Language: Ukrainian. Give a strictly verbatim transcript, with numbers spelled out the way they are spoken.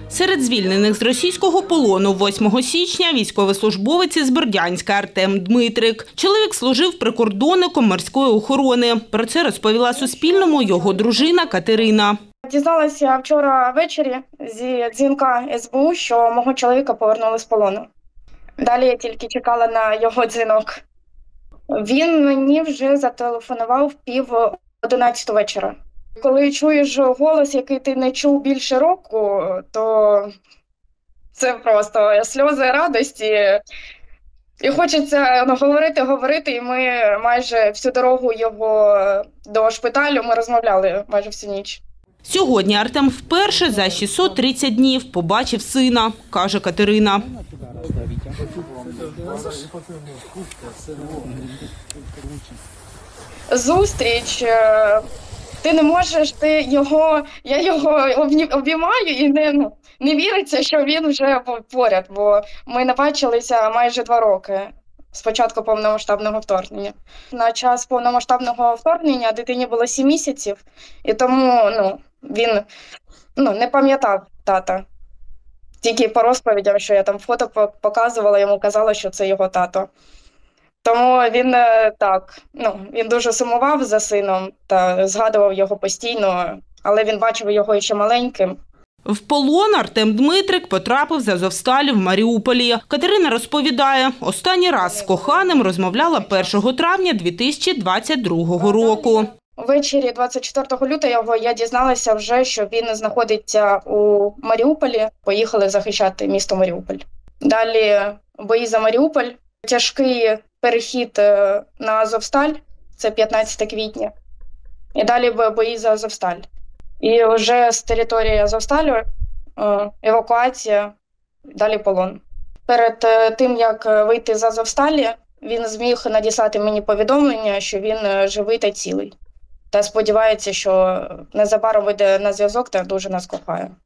Серед звільнених з російського полону восьмого січня військовослужбовець із Бердянська Артем Дмитрик. Чоловік служив прикордонником морської охорони. Про це розповіла Суспільному його дружина Катерина. Дізналася вчора ввечері зі дзвінка ес бе у, що мого чоловіка повернули з полону. Далі я тільки чекала на його дзвінок. Він мені вже зателефонував пів одинадцятого вечора. Коли чуєш голос, який ти не чув більше року, то це просто сльози радості. І хочеться ну, говорити, говорити, і ми майже всю дорогу його до шпиталю ми розмовляли майже всю ніч. Сьогодні Артем вперше за шістсот тридцять днів побачив сина, каже Катерина. Зустріч. Ти не можеш, ти його, я його обіймаю і не, ну, не віриться, що він вже поряд, бо ми не бачилися майже два роки з початку повномасштабного вторгнення. На час повномасштабного вторгнення дитині було сім місяців, і тому ну, він ну, не пам'ятав тата. Тільки по розповідям, що я там фото показувала, йому казала, що це його тато. Тому він так, ну, він дуже сумував за сином та згадував його постійно, але він бачив його ще маленьким. В полон Артем Дмитрик потрапив з Азовсталі в Маріуполі. Катерина розповідає, останній раз з коханим розмовляла першого травня дві тисячі двадцять другого року. Ввечері двадцять четвертого лютого я дізналася вже, що він знаходиться у Маріуполі. Поїхали захищати місто Маріуполь. Далі бої за Маріуполь, тяжкий перехід на Азовсталь, це п'ятнадцяте квітня. І далі бої за Азовсталь. І вже з території Азовсталю евакуація, далі полон. Перед тим, як вийти з Азовсталі, він зміг надіслати мені повідомлення, що він живий та цілий. Та сподівається, що незабаром вийде на зв'язок та дуже нас кохає.